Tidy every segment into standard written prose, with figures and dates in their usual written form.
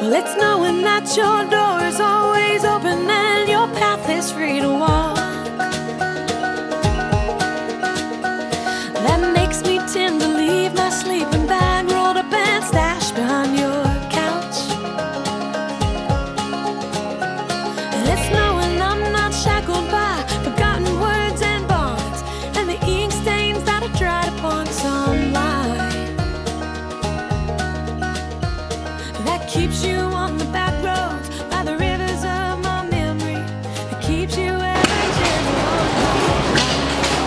It's knowing that your door is always open and your path is free to walk. That makes me tend to leave my sleeping bag rolled up and stashed behind your couch. And it's knowing I'm not shackled by forgotten words and bonds and the ink stains that are dried upon some line. That keeps you on the back roads by the rivers of my memory. That keeps you ever gentle on my mind.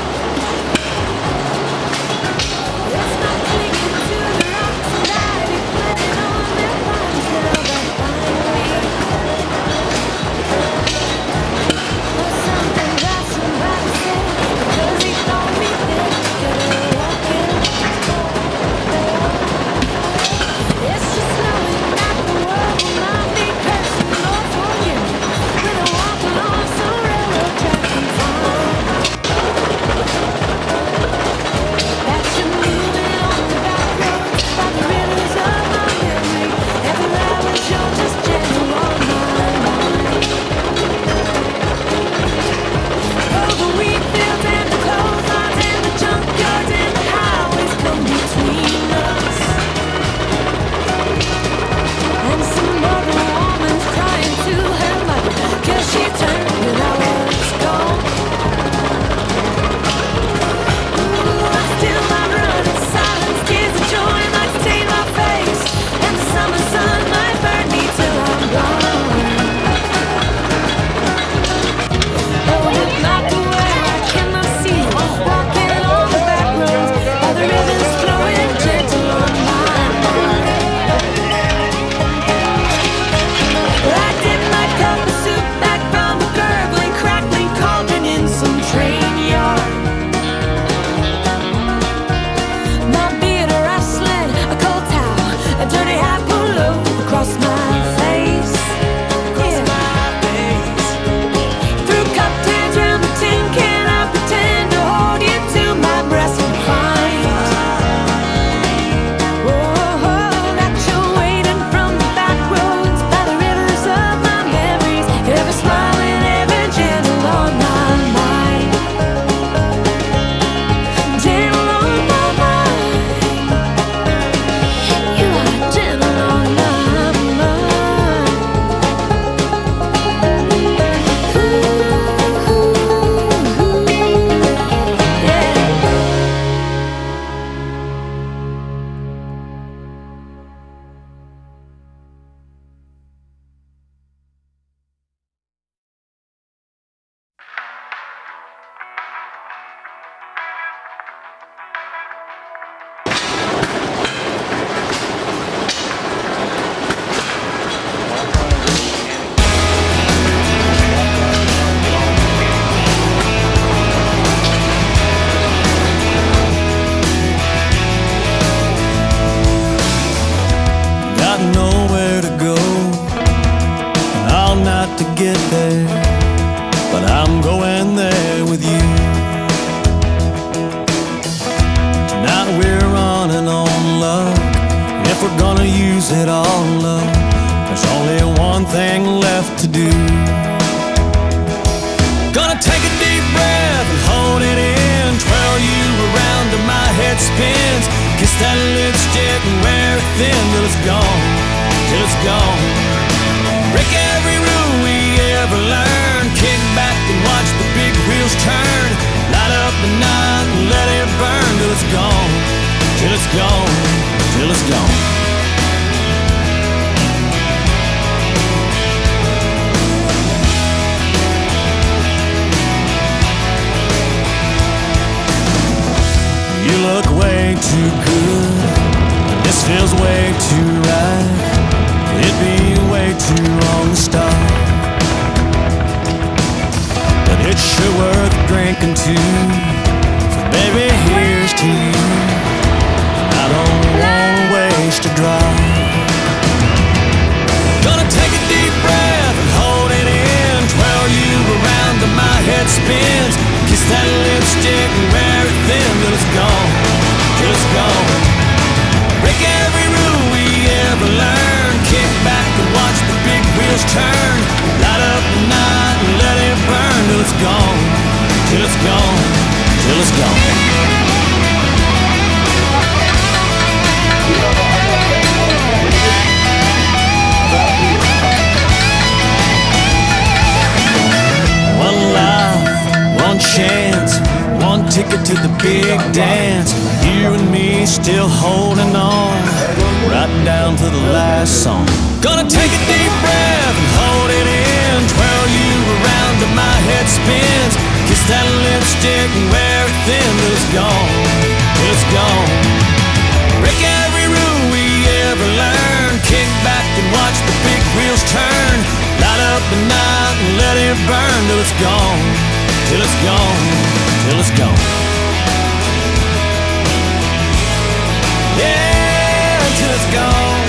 It's not clinging to the rocks and ivy, planting on their vines now that find me. Or something that somebody said, because he thought we fit together walking. It's just knowing that the world will not be cursing or forgiving when I walk along some railroad track and find that you're moving on the back roads by the rivers of my memory. Every hour you're just gentle on my mind. Oh, the wheat fields and the clotheslines and the junkyards and the highways come between us. And some other woman's crying to her mother 'cause she turned when I was gone. Ooh, I still might run in silence, tears of joy might stain my face, and the summer sun might burn me till I'm gone. Oh, but not to where I cannot see you, walking on the back roads by the rivers flowing gentle on my mind. I did my cup of soup back from a gurgling, crackling cauldron in some train yard. My beard rustling, a cold towel, a dirty hat pulled low across my face. Threw cocktails round the tin can, I pretend to hold you to my breast and find that you're waiting from the back roads by the rivers of my memories, ever smiling, ever gentle on my mind. Gentle on my mind. You are gentle on my mind. Yeah. Got nowhere to go, and I'll not to get there, but I'm going there with you. Tonight we're running on luck. If we're gonna use it all up, there's only one thing left to do. Gonna take a deep breath and hold it in, twirl you around till my head spins, kiss that lipstick and wear it thin till it's gone, till it's gone. Break every rule we ever learned, kick back and watch the big wheels turn, light up the night and let it burn till it's gone, till it's gone, till it's gone. You look way too good, this feels way too right. It'd be way too wrong to stop, but it's sure worth drinking too. So baby, here's to you. I don't wanna waste a drop. Gonna take a deep breath and hold it in, twirl you around till my head spins, kiss that lipstick and wear it thin till it's gone, till it's gone. Break every rule we ever learned, kick back and wheels turn. Light up the night and let it burn till it's gone, till it's gone, till it's gone. One life, one chance, one ticket to the big dance. You and me still holding on, right down to the last song. Gonna take a deep breath and hold it in, twirl you around till my head spins. Kiss that lipstick and wear it thin till it's gone, till it's gone. Break every rule we ever learned, kick back and watch the big wheels turn. Light up the night and let it burn till it's gone, till it's gone, till it's gone. Yeah, till it's gone.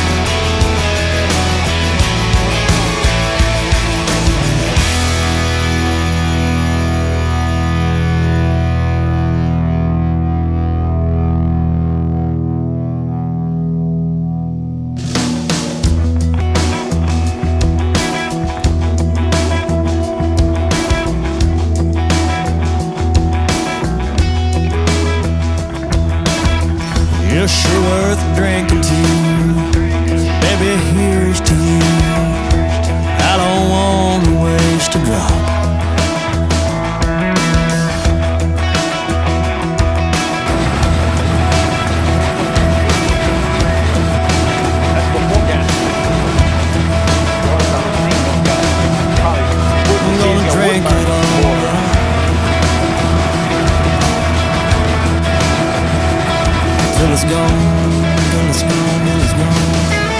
You're sure worth drinking to, baby, here's to you. I don't want to waste a drop. I'm gonna drink it all. Till it's gone, till it's gone, till it's gone.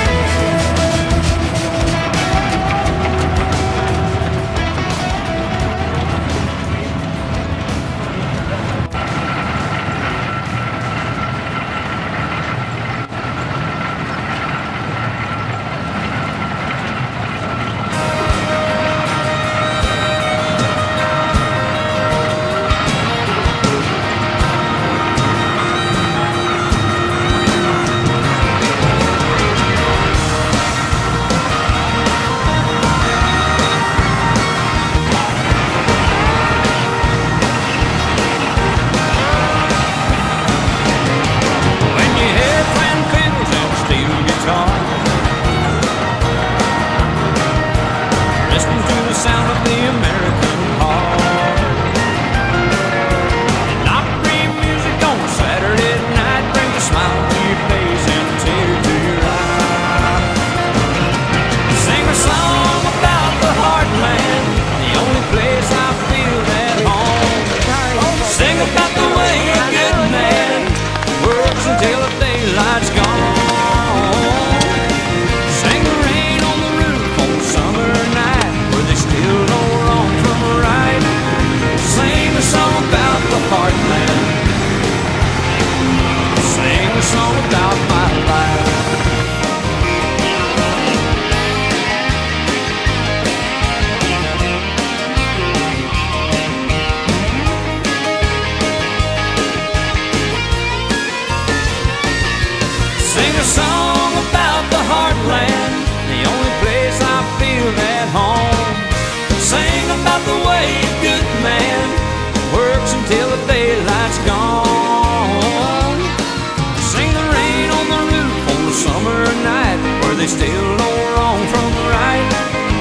Still know wrong from right.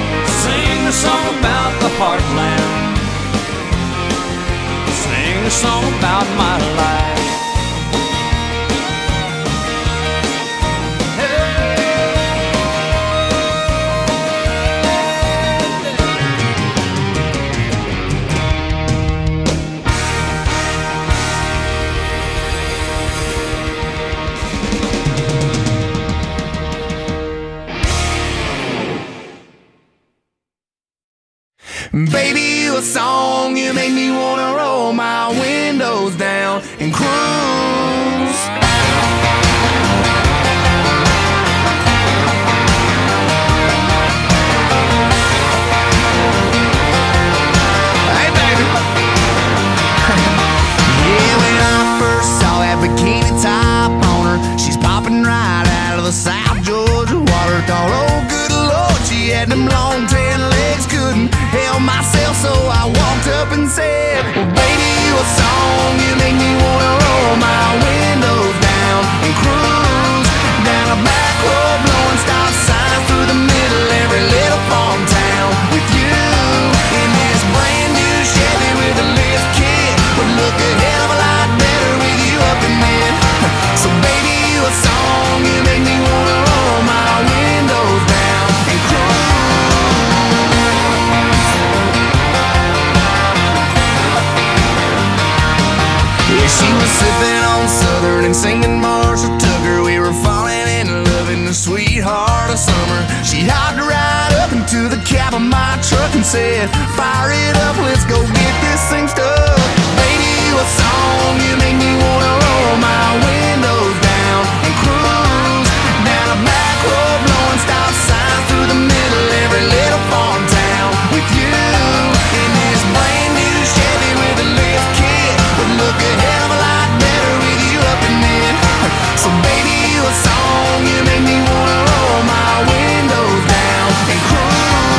Sing a song about the heartland. Sing a song about my life. Baby, you a song, you make me wanna roll my windows down and cruise. Hey, baby. Yeah, when I first saw that bikini top on her, she's popping right out of the South Georgia water. Thought, oh, good Lord, she had them long tan legs, couldn't help myself, so I walked up and said, well, baby, you a song, you make me wanna roll my windows down and cruise down a back road, blowing stop signs through the middle of every little farm town with you in this brand new Chevy with a lift kit. Would look a hell of a lot better with you up in it. So baby, you a song, you make me wanna roll my windows down and cruise. Yeah, she was sipping on Southern and singing Marshall Tucker. We were falling in love in the sweetheart of summer. She hopped right up into the cab of my truck and said, fire it up, let's go get this thing stuck. Baby, you a song, you make me wanna roll my windows down and cruise down a back road, blowing stop signs through the middle of every little farm town with you in this brand new Chevy with a lift kit. Would look a hell of a lot better with you up in it. So baby, you a song, you make me wanna roll my windows down and cruise.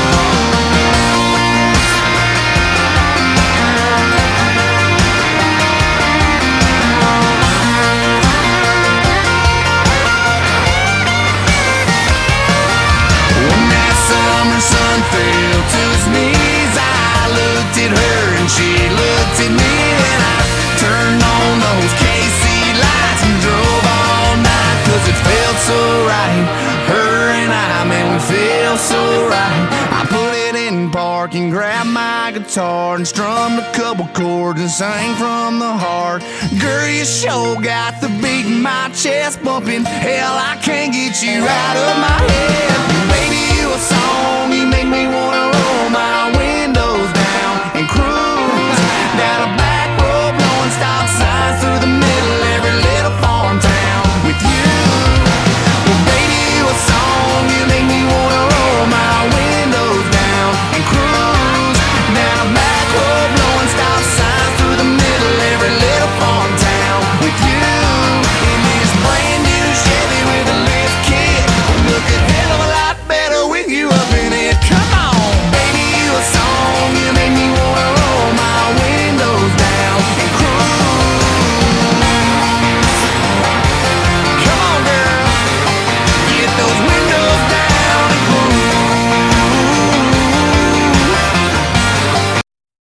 When that summer sun fell to his knees, I looked at her and she looked at me, and I turned on those KC lights and drove all night, 'cause it felt so right. Her and I, man, we felt so right. I put it in park and grabbed my guitar and strummed a couple chords and sang from the heart. Girl, you sure got the beat in my chest bumping. Hell, I can't get you out of my head. Baby, you a song, you make me wanna roll my windows down and cruise